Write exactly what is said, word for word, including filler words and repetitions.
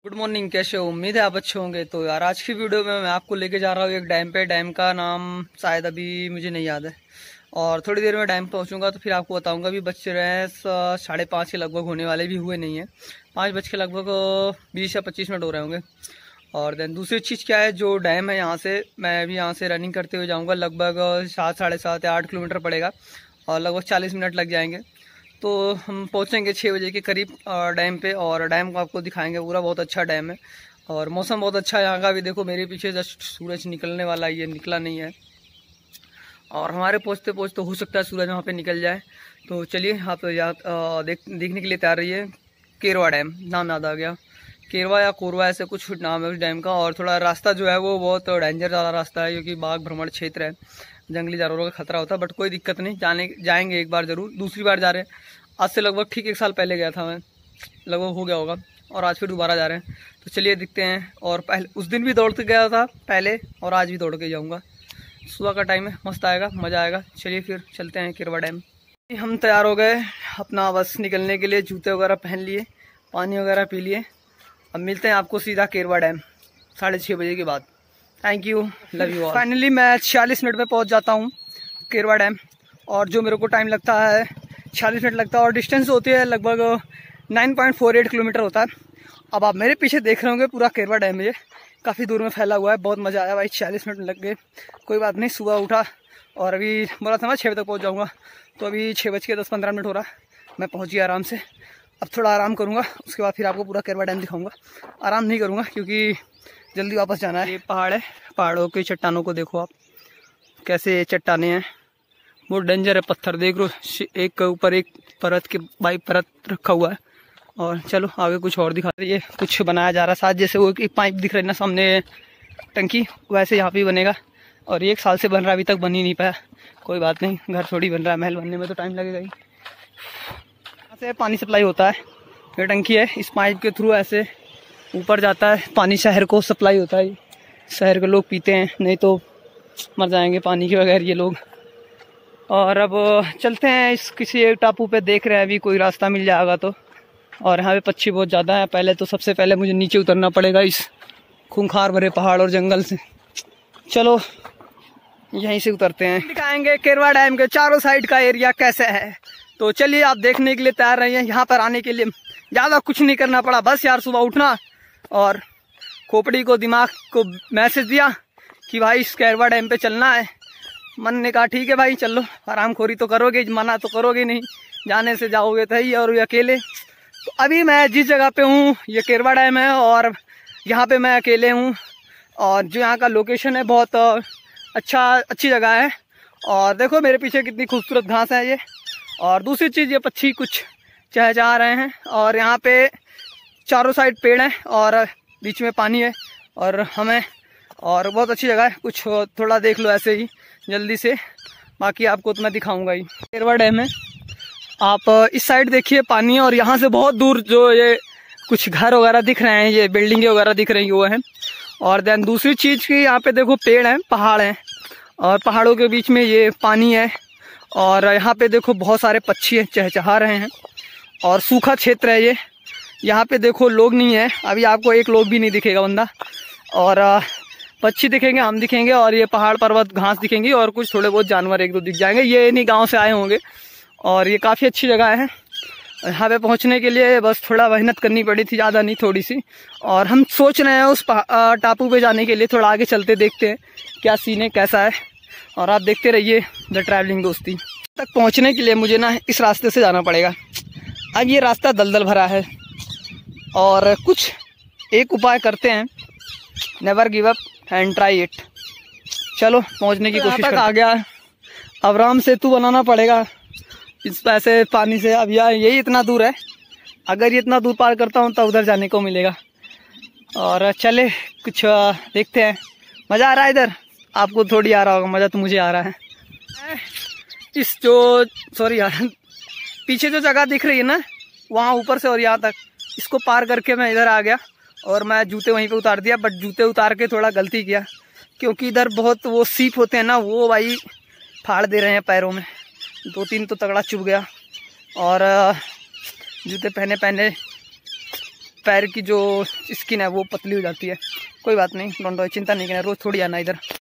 Good morning, कैसे हो? उम्मीद है आप अच्छे होंगे। तो यार आज की वीडियो में मैं आपको लेके जा रहा हूँ एक डैम पे। डैम का नाम शायद अभी मुझे नहीं याद है, और थोड़ी देर में डैम पहुँचूंगा तो फिर आपको बताऊंगा। अभी बज रहे हैं साढ़े पाँच के लगभग, होने वाले भी हुए नहीं है, पाँच बज के लगभग बीस या पच्चीस मिनट हो रहे होंगे। और देन दूसरी चीज़ क्या है, जो डैम है यहाँ से मैं अभी यहाँ से रनिंग करते हुए जाऊँगा। लगभग सात साढ़े सात या आठ किलोमीटर पड़ेगा और लगभग चालीस मिनट लग जाएंगे। तो हम पहुंचेंगे छः बजे के करीब डैम पे, और डैम को आपको दिखाएंगे। पूरा बहुत अच्छा डैम है और मौसम बहुत अच्छा है यहाँ का भी। देखो मेरे पीछे जस्ट सूरज निकलने वाला है, ये निकला नहीं है, और हमारे पहुँचते पहुँचते हो सकता है सूरज वहाँ पे निकल जाए। तो चलिए आप याद देख देखने के लिए तैयार रहिए। केरवा डैम नाम याद आ गया, केरवा या कोरवा ऐसे कुछ नाम है उस डैम का। और थोड़ा रास्ता जो है वो बहुत डेंजर वाला रास्ता है, क्योंकि बाघ भ्रमण क्षेत्र है, जंगली जानवरों का खतरा होता है। बट कोई दिक्कत नहीं, जाने जाएंगे एक बार ज़रूर। दूसरी बार जा रहे हैं, आज से लगभग ठीक एक साल पहले गया था मैं, लगभग हो गया होगा, और आज फिर दोबारा जा रहे हैं। तो चलिए दिखते हैं। और पहले उस दिन भी दौड़ के गया था पहले, और आज भी दौड़ के जाऊँगा। सुबह का टाइम है, मस्त आएगा, मज़ा आएगा। चलिए फिर चलते हैं केरवा डैम। हम तैयार हो गए अपना बस निकलने के लिए, जूते वगैरह पहन लिए, पानी वगैरह पी लिए। अब मिलते हैं आपको सीधा केरवा डैम साढ़े छः बजे के बाद। Thank you, love you all. Finally मैं छियालीस मिनट में पहुंच जाता हूं केरवा डैम, और जो मेरे को टाइम लगता है छियालीस मिनट लगता है, और डिस्टेंस होती है लगभग नौ पॉइंट चार आठ किलोमीटर होता है। अब आप मेरे पीछे देख रहे होंगे पूरा केरवा डैम, ये काफ़ी दूर में फैला हुआ है। बहुत मज़ा आया भाई, छियालीस मिनट लग गए, कोई बात नहीं। सुबह उठा और अभी बोला था मैं छः बजे तक पहुँच जाऊँगा, तो अभी छः बज के दस पंद्रह मिनट हो रहा, मैं पहुँच गया आराम से। अब थोड़ा आराम करूँगा, उसके बाद फिर आपको पूरा केरवा डैम दिखाऊँगा। आराम नहीं करूँगा क्योंकि जल्दी वापस जाना है। ये पहाड़ है, पहाड़ों की चट्टानों को देखो आप, कैसे चट्टाने हैं, बहुत डेंजर है। पत्थर देख लो, एक के ऊपर एक परत के बाई परत रखा हुआ है। और चलो आगे कुछ और दिखा रही है, कुछ बनाया जा रहा है साथ, जैसे वो एक पाइप दिख रही है ना सामने टंकी, वैसे यहाँ पे बनेगा। और एक साल से बन रहा है, अभी तक बन ही नहीं पाया। कोई बात नहीं, घर थोड़ी बन रहा है, महल बनने में तो टाइम लगेगा ही। यहाँ से पानी सप्लाई होता है, ये टंकी है, इस पाइप के थ्रू ऐसे ऊपर जाता है पानी, शहर को सप्लाई होता है। शहर के लोग पीते हैं, नहीं तो मर जाएंगे पानी के बगैर ये लोग। और अब चलते हैं इस किसी एक टापू पे, देख रहे हैं अभी कोई रास्ता मिल जाएगा तो। और यहाँ पे पक्षी बहुत ज़्यादा है। पहले तो सबसे पहले मुझे नीचे उतरना पड़ेगा इस खूंखार भरे पहाड़ और जंगल से। चलो यहीं से उतरते हैं, दिखाएंगे केरवा डैम के चारों साइड का एरिया कैसे है। तो चलिए आप देखने के लिए तैयार रहिए। यहाँ पर आने के लिए ज़्यादा कुछ नहीं करना पड़ा, बस यार सुबह उठना और खोपड़ी को, दिमाग को मैसेज दिया कि भाई इस केरवा डैम पे चलना है। मन ने कहा ठीक है भाई चलो, आराम खोरी तो करोगे, मना तो करोगे नहीं, जाने से जाओगे तो ही, और ये अकेले। तो अभी मैं जिस जगह पे हूँ ये केरवा डैम है, और यहाँ पे मैं अकेले हूँ। और जो यहाँ का लोकेशन है बहुत अच्छा अच्छी जगह है। और देखो मेरे पीछे कितनी खूबसूरत घास है ये। और दूसरी चीज़, ये पक्षी कुछ चहचहा रहे हैं, और यहाँ पे चारों साइड पेड़ हैं और बीच में पानी है, और हमें और बहुत अच्छी जगह है। कुछ थोड़ा देख लो ऐसे ही जल्दी से, बाकी आपको तो मैं दिखाऊंगा ही। केरवा डैम है, आप इस साइड देखिए पानी है, और यहाँ से बहुत दूर जो ये कुछ घर वगैरह दिख रहे हैं, ये बिल्डिंगें वगैरह दिख रही हैं वो हैं। और देन दूसरी चीज़ की, यहाँ पे देखो पेड़ हैं, पहाड़ हैं, और पहाड़ों के बीच में ये पानी है। और यहाँ पे देखो बहुत सारे पक्षी हैं, चहचहा रहे हैं, और सूखा क्षेत्र है ये। यहाँ पे देखो लोग नहीं है, अभी आपको एक लोग भी नहीं दिखेगा बंदा। और पक्षी दिखेंगे, हम दिखेंगे, और ये पहाड़ पर्वत घास दिखेंगी, और कुछ थोड़े बहुत जानवर एक दो दिख जाएंगे। ये इन्हीं गांव से आए होंगे, और ये काफ़ी अच्छी जगह है। यहाँ पे पहुँचने के लिए बस थोड़ा मेहनत करनी पड़ी थी, ज़्यादा नहीं, थोड़ी सी। और हम सोच रहे हैं उस टापू पे जाने के लिए, थोड़ा आगे चलते देखते हैं क्या सीन है, कैसा है। और आप देखते रहिए द ट्रैवलिंग दोस्ती। तक पहुँचने के लिए मुझे ना इस रास्ते से जाना पड़ेगा। अब ये रास्ता दलदल भरा है, और कुछ एक उपाय करते हैं, never give up and try it. चलो पहुंचने की कोशिश कर। आ गया, अब राम सेतु बनाना पड़ेगा इस पैसे पानी से। अब यार यही इतना दूर है, अगर ये इतना दूर पार करता हूँ तो उधर जाने को मिलेगा। और चले कुछ देखते हैं। मज़ा आ रहा है इधर, आपको थोड़ी आ रहा होगा, मज़ा तो मुझे आ रहा है। इस जो सॉरी यार पीछे जो जगह दिख रही है ना, वहाँ ऊपर से और यहाँ तक, इसको पार करके मैं इधर आ गया, और मैं जूते वहीं पे उतार दिया। बट जूते उतार के थोड़ा गलती किया, क्योंकि इधर बहुत वो सीप होते हैं ना, वो भाई फाड़ दे रहे हैं पैरों में, दो तीन तो तगड़ा चुभ गया। और जूते पहने पहने पैर की जो स्किन है वो पतली हो जाती है। कोई बात नहीं, डोंट वरी, चिंता नहीं करना, रोज थोड़ी आना इधर।